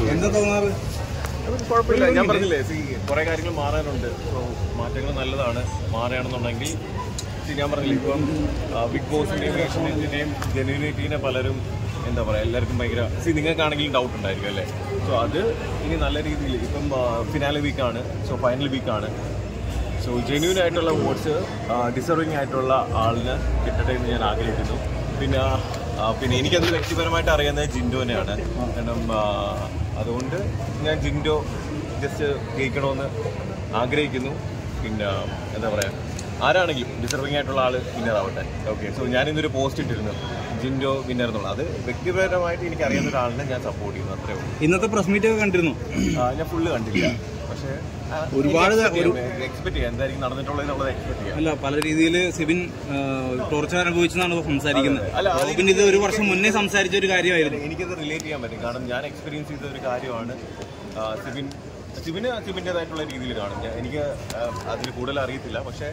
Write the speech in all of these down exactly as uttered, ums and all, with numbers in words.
എന്താ തോന്നാറ്? കുഴപ്പമില്ല, ഞാൻ പറഞ്ഞില്ലേ, സി കുറെ കാര്യങ്ങൾ മാറാനുണ്ട്. സോ മാറ്റങ്ങൾ നല്ലതാണ്. മാറുകയാണെന്നുണ്ടെങ്കിൽ ഞാൻ പറഞ്ഞില്ലേ, ഇപ്പം ബിഗ് ബോസിന്റെയും ഏഷ്യനെറ്റിന്റെയും ജെന്യൂനിറ്റീനെ പലരും എന്താ പറയുക, എല്ലാവർക്കും ഭയങ്കര സി നിങ്ങൾക്കാണെങ്കിലും ഡൗട്ട് ഉണ്ടായിരിക്കും അല്ലേ. സോ അത് ഇനി നല്ല രീതിയിൽ ഇപ്പം ഫിനാലെ വീക്കാണ്, സോ ഫൈനൽ വീക്കാണ്. സോ ജെന്യൂൻ ആയിട്ടുള്ള വോട്ട്സ് ഡിസർവിങ് ആയിട്ടുള്ള ആളിന് കിട്ടട്ടെ എന്ന് ഞാൻ ആഗ്രഹിക്കുന്നു. പിന്നെ പിന്നെ എനിക്കത് വ്യക്തിപരമായിട്ട് അറിയാവുന്നത് ജിൻഡോനെയാണ്. കാരണം അതുകൊണ്ട് ഞാൻ ജിൻഡോ ജസ്റ്റ് ജയിക്കണമെന്ന് ആഗ്രഹിക്കുന്നു. പിന്നെ എന്താ പറയുക, ആരാണെങ്കിലും ഡിസർവിംഗ് ആയിട്ടുള്ള ആൾ വിന്നർ ആവട്ടെ. ഓക്കെ, സോ ഞാനിന്നൊരു പോസ്റ്റ് ഇട്ടിരുന്നു ജിൻഡോ വിന്നർ എന്നുള്ളത്. അത് വ്യക്തിപരമായിട്ട് എനിക്ക് അറിയുന്ന ഒരാളിനെ ഞാൻ സപ്പോർട്ട് ചെയ്യുന്നു, അത്രേ ഉള്ളൂ. ഇന്നത്തെ പ്രസ് മീറ്റ് ഒക്കെ കണ്ടിരുന്നു? ഞാൻ ഫുള്ള് കണ്ടില്ല, പക്ഷേ ഒരുപാട് എക്സ്പെക്ട് ചെയ്യാം എന്തായിരിക്കും നടന്നിട്ടുള്ളത് എക്സ്പെക്ട് ചെയ്യാം. അല്ല, പല രീതിയിൽ സിബിൻ ടോർച്ചർ അനുഭവിച്ചെന്നാണ് സംസാരിക്കുന്നത്. റോബിൻ ഇത് ഒരു വർഷം മുന്നേ സംസാരിച്ച ഒരു കാര്യമായിരുന്നു. എനിക്കത് റിലേറ്റ് ചെയ്യാൻ പറ്റും, കാരണം ഞാൻ എക്സ്പീരിയൻസ് ചെയ്ത ഒരു കാര്യമാണ്. സിബിൻ സിബിന് സിബിൻ്റെതായിട്ടുള്ള രീതിയിൽ കാണും. ഞാൻ എനിക്ക് അതിൽ കൂടുതൽ അറിയത്തില്ല, പക്ഷേ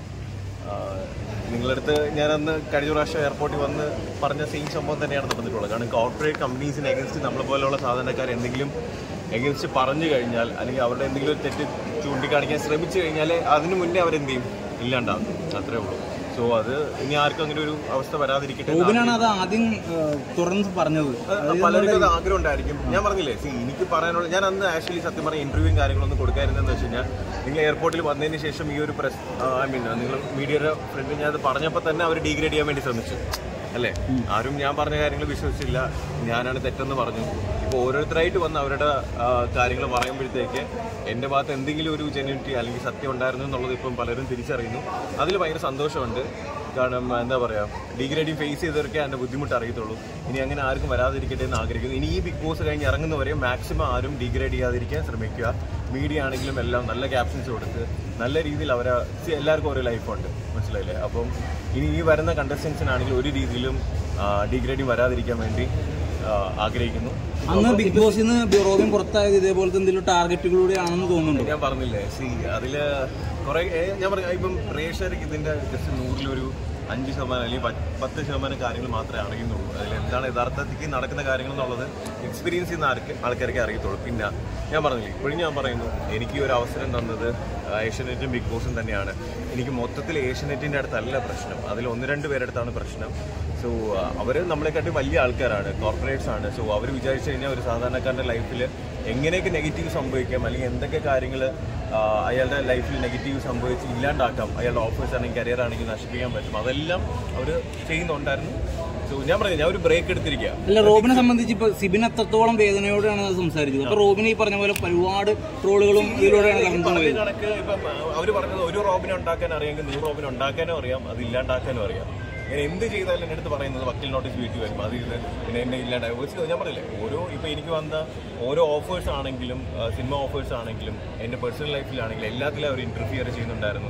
നിങ്ങളടുത്ത് ഞാനന്ന് കഴിഞ്ഞ പ്രാവശ്യം എയർപോർട്ടിൽ വന്ന് പറഞ്ഞ സെയിം സംഭവം തന്നെയാണ് നടന്നിട്ടുള്ളത്. കാരണം കോർപ്പറേറ്റ് കമ്പനീസിന് എഗൻസ്റ്റ് നമ്മളെ പോലെയുള്ള സാധാരണക്കാർ എന്തെങ്കിലും എഗൻസ്റ്റ് പറഞ്ഞു കഴിഞ്ഞാൽ, അല്ലെങ്കിൽ അവരുടെ എന്തെങ്കിലും ഒരു തെറ്റ് ചൂണ്ടിക്കാണിക്കാൻ ശ്രമിച്ചു കഴിഞ്ഞാൽ അതിന് മുന്നേ അവരെന്ത് ചെയ്യും, ഇല്ലാണ്ടാകും, അത്രേ ഉള്ളൂ. സോ അത് ഇനി ആർക്കും അങ്ങനെ ഒരു അവസ്ഥ വരാതിരിക്കട്ടെ. അത് ആദ്യം തുറന്ന് പറഞ്ഞത് പലർക്കും അത് ആഗ്രഹം ഉണ്ടായിരിക്കും. ഞാൻ പറഞ്ഞില്ലേ, സി എനിക്ക് പറയാനുള്ള, ഞാൻ അന്ന് ആക്ച്വലി സത്യം പറഞ്ഞ ഇന്റർവ്യൂവും കാര്യങ്ങളൊന്നും കൊടുക്കായിരുന്നെന്ന് വെച്ച് കഴിഞ്ഞാൽ, നിങ്ങൾ എയർപോർട്ടിൽ വന്നതിന് ശേഷം ഈ ഒരു പ്രസ് ഐ മീൻ നിങ്ങൾ മീഡിയയുടെ ഫ്രണ്ട് ഞാൻ അത് പറഞ്ഞപ്പോൾ തന്നെ അവർ ഡീഗ്രേഡ് ചെയ്യാൻ വേണ്ടി ശ്രമിച്ചു അല്ലേ. ആരും ഞാൻ പറഞ്ഞ കാര്യങ്ങൾ വിശ്വസിച്ചില്ല, ഞാനാണ് തെറ്റെന്ന് പറഞ്ഞു. ഇപ്പോൾ ഓരോരുത്തരായിട്ട് വന്ന് അവരുടെ കാര്യങ്ങൾ പറയുമ്പോഴത്തേക്ക് എൻ്റെ ഭാഗത്ത് എന്തെങ്കിലും ഒരു ജെന്യൂനിറ്റി അല്ലെങ്കിൽ സത്യം ഉണ്ടായിരുന്നു എന്നുള്ളത് ഇപ്പം പലരും തിരിച്ചറിയുന്നു. അതിൽ ഭയങ്കര സന്തോഷമുണ്ട്. കാരണം എന്താ പറയുക, ഡീഗ്രേഡിങ് ഫേസ് ചെയ്തവർക്ക് അതിൻ്റെ ബുദ്ധിമുട്ട് അറിയത്തുള്ളൂ. ഇനി അങ്ങനെ ആർക്കും വരാതിരിക്കട്ടെ എന്ന് ആഗ്രഹിക്കുന്നു. ഇനി ഈ ബിഗ് ബോസ് കഴിഞ്ഞ് ഇറങ്ങുന്നവരെ മാക്സിമം ആരും ഡീഗ്രേഡ് ചെയ്യാതിരിക്കാൻ ശ്രമിക്കുക. മീഡിയ ആണെങ്കിലും എല്ലാം നല്ല ക്യാപ്ഷൻസ് കൊടുത്ത് നല്ല രീതിയിൽ അവരെ, എല്ലാവർക്കും ഓരോ ലൈഫുണ്ട്, മനസ്സിലായില്ലേ. അപ്പം ഇനി ഈ വരുന്ന കണ്ടസ്റ്റൻസിനാണെങ്കിലും ഒരു രീതിയിലും ഡീഗ്രേഡിങ് വരാതിരിക്കാൻ വേണ്ടി ആഗ്രഹിക്കുന്നു. അന്ന് ബിഗ് ബോസിൽ നിന്ന് റോബിൻ പുറത്തായത് ഇതേപോലത്തെ എന്തെങ്കിലും ടാർഗറ്റുകളിലൂടെ ആണെന്ന് തോന്നുന്നുണ്ട്. ഞാൻ പറഞ്ഞില്ലേ, സി അതിൽ കുറെ ഞാൻ പറഞ്ഞു, ഇപ്പം പ്രേക്ഷകർക്ക് ഇതിൻ്റെ ജസ്റ്റ് നൂറിലൊരു അഞ്ച് ശതമാനം അല്ലെങ്കിൽ പത്ത് ശതമാനം കാര്യങ്ങൾ മാത്രമേ അറിയുന്നുള്ളൂ. അതിൽ എന്താണ് യഥാർത്ഥത്തിൽ നടക്കുന്ന കാര്യങ്ങൾ എന്നുള്ളത് എക്സ്പീരിയൻസ് ചെയ്യുന്ന ആർക്ക് ആൾക്കാർക്ക് അറിയത്തുള്ളൂ. പിന്നെ ഞാൻ പറഞ്ഞില്ലേ, ഇപ്പോഴും ഞാൻ പറയുന്നു, എനിക്ക് ഒരു അവസരം തന്നത് ഏഷ്യനെറ്റും ബിഗ് ബോസും തന്നെയാണ്. എനിക്ക് മൊത്തത്തിൽ ഏഷ്യനെറ്റിൻ്റെ അടുത്തല്ല പ്രശ്നം, അതിൽ ഒന്ന് രണ്ട് പേരെടുത്താണ് പ്രശ്നം. സോ അവർ നമ്മളെക്കാട്ടി വലിയ ആൾക്കാരാണ്, കോർപ്പറേറ്റ്സ് ആണ്. സോ അവർ വിചാരിച്ചു കഴിഞ്ഞാൽ ഒരു സാധാരണക്കാരൻ്റെ ലൈഫിൽ എങ്ങനെയൊക്കെ നെഗറ്റീവ് സംഭവിക്കാം, അല്ലെങ്കിൽ എന്തൊക്കെ കാര്യങ്ങൾ അയാളുടെ ലൈഫിൽ നെഗറ്റീവ് സംഭവിച്ച് ഇല്ലാണ്ടാക്കാം, അയാളുടെ ഓഫേഴ്സ് ആണെങ്കിൽ കരിയർ ആണെങ്കിൽ നശിപ്പിക്കാൻ പറ്റും, അതെല്ലാം അവർ ചെയ്യുന്നുണ്ടായിരുന്നു. സോ ഞാൻ പറഞ്ഞു, ഞാൻ ഒരു ബ്രേക്ക് എടുത്തിരിക്കുക. അല്ല, റോബിനെ സംബന്ധിച്ച് ഇപ്പൊ സിബിൻ അത്രത്തോളം വേദനയോടെയാണ് സംസാരിച്ചത്. അപ്പൊ റോബിനെ ഈ പറഞ്ഞ പോലെ ഒരുപാട് ട്രോളുകളും ഇതിലൂടെയാണ് കണക്ക്. ഇപ്പം അവർ പറഞ്ഞത് ഒരു റോബിനെ ഉണ്ടാക്കാൻ അറിയാമെങ്കിൽ നൂറ് റോബിനെ ഉണ്ടാക്കാനും അറിയാം, അത് ഇല്ലാണ്ടാക്കാനും അറിയാം. ഞാൻ എന്ത് ചെയ്താലും എൻ്റെ അടുത്ത് പറയുന്നത് വക്കീൽ നോട്ടീസ് വീട്ടിൽ വരും, അത് ഇത് പിന്നെ എന്നെ ഇല്ലാണ്ടായി. ഞാൻ പറയില്ലേ, ഓരോ ഇപ്പം എനിക്ക് വന്ന ഓരോ ഓഫേഴ്സ് ആണെങ്കിലും സിനിമ ഓഫേഴ്സ് ആണെങ്കിലും എൻ്റെ പേഴ്സണൽ ലൈഫിലാണെങ്കിലും എല്ലാത്തിലും അവർ ഇൻ്റർഫിയർ ചെയ്യുന്നുണ്ടായിരുന്നു.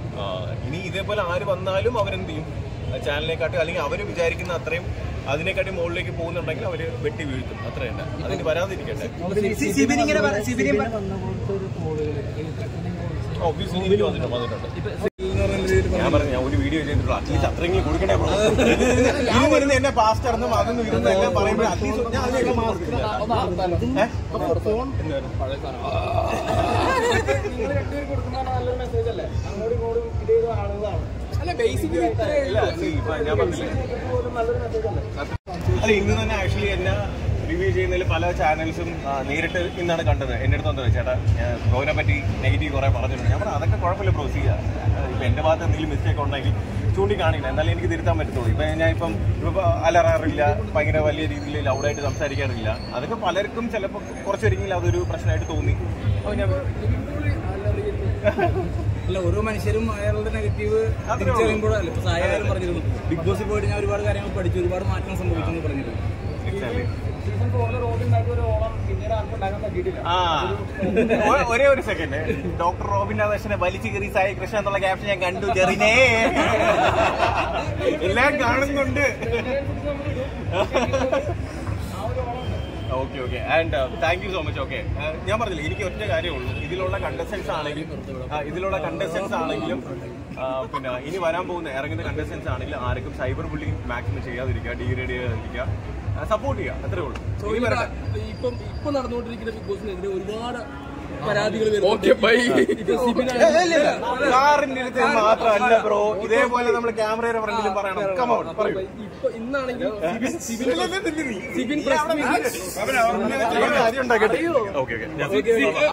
ഇനി ഇതേപോലെ ആര് വന്നാലും അവരെന്ത് ചെയ്യും, ചാനലിനെക്കാട്ടി അല്ലെങ്കിൽ അവർ വിചാരിക്കുന്ന അത്രയും അതിനെക്കാട്ടി മുകളിലേക്ക് പോകുന്നുണ്ടെങ്കിൽ അവർ വെട്ടി വീഴ്ത്തും, അത്ര തന്നെ. അതിന് വരാതിരിക്കട്ടെ. ഓബിയസ്ലി എനിക്ക് വന്നിട്ടുണ്ട് വന്നിട്ടുണ്ട് ഞാൻ പറഞ്ഞു, ഞാൻ ഒരു വീഡിയോ ചെയ്തിട്ടുള്ളൂ, അറ്റ്ലീസ്റ്റ് അത്രയെങ്കിലും കൊടുക്കണേ. ഇത് വരുന്ന എന്നെ പാസ്റ്റർ എന്നും അതൊന്നും ഇതൊന്നും എല്ലാം പറയുമ്പോൾ അറ്റ്ലീസ്റ്റ് ഞാൻ അതിലേക്ക് മാർക്കില്ല. ഞാൻ പറഞ്ഞില്ലേ, അല്ല ഇന്ന് തന്നെ ആക്ച്വലി എന്നെ റിവ്യൂ ചെയ്യുന്നതിൽ പല ചാനൽസും നേരിട്ട് ഇന്നാണ് കണ്ടത്. എൻ്റെ അടുത്ത് വന്നത്, ചേട്ടാ ഞാൻ ബ്രോനെ പറ്റി നെഗറ്റീവ് കുറേ പറഞ്ഞിട്ടുണ്ട്. ഞാൻ പറഞ്ഞു അതൊക്കെ കുഴപ്പമില്ല ബ്രോ, ചെയ്യുക. ഇപ്പം എൻ്റെ ഭാഗത്ത് എന്തെങ്കിലും മിസ്റ്റേക്ക് ഉണ്ടെങ്കിൽ ചൂണ്ടിക്കാണില്ല, എന്നാലും എനിക്ക് തിരുത്താൻ പറ്റത്തുള്ളൂ. ഇപ്പം ഞാൻ ഇപ്പം ഇപ്പോൾ അലറാറില്ല, ഭയങ്കര വലിയ രീതിയിൽ ലൗഡായിട്ട് സംസാരിക്കാറില്ല. അതൊക്കെ പലർക്കും ചിലപ്പോൾ കുറച്ചൊരിക്കലും അതൊരു പ്രശ്നമായിട്ട് തോന്നി. അപ്പോൾ ഞാൻ അല്ല, ഓരോ മനുഷ്യരും അയാളുടെ നെഗറ്റീവ് തിരിച്ചറിയുമ്പോഴല്ലേ. ഇപ്പൊ സായാലും പറഞ്ഞിരുന്നു, ബിഗ് ബോസിൽ പോയിട്ട് ഞാൻ ഒരുപാട് കാര്യങ്ങൾ പഠിച്ചു, ഒരുപാട് മാറ്റം സംഭവിച്ചു പറഞ്ഞിരുന്നു. ആ ഒരേ ഒരു സെക്കൻഡ്, ഡോക്ടർ റോബിൻ രാധാകൃഷ്ണനെ വലിച്ചു കയറി സായി കൃഷ്ണ എന്നുള്ള ക്യാപ്ഷൻ ഞാൻ കണ്ടു. ചെറിനേ എല്ലാം കാണുന്നുണ്ട്. Okay okay and thank you so much. Okay, ഞാൻ പറഞ്ഞില്ല, എനിക്ക് ഒറ്റ കാര്യമുള്ളൂ, ഇതിലുള്ള കണ്ടസ്റ്റൻസ് ആണെങ്കിലും ഇതിലുള്ള കണ്ടസ്റ്റൻസ് ആണെങ്കിലും പിന്നെ ഇനി വരാൻ പോകുന്ന ഇറങ്ങുന്ന കണ്ടസ്റ്റൻസ് ആണെങ്കിലും ആർക്കും സൈബർ ബുള്ളിങ് മാക്സിമം ചെയ്യാതിരിക്കുക, ഡീഗ്രേഡ് ചെയ്യാതിരിക്കുക, സപ്പോർട്ട് ചെയ്യുക, അത്രേ ഉള്ളൂ. ഇപ്പം ഇപ്പൊ നടന്നുകൊണ്ടിരിക്കുന്ന ബിഗ് ബോസിനെതിരെ ഒരുപാട് പരാതികൾ കാറിന്റെ അടുത്ത് മാത്രമല്ല ബ്രോ, ഇതേപോലെ നമ്മൾ ക്യാമറയുടെ ഫ്രണ്ടിലും പറയണം. കമോൺ പറയൂ. ഇപ്പൊ ഇന്നാണെങ്കിൽ കാര്യം ഉണ്ടാക്കട്ടെ. Okay okay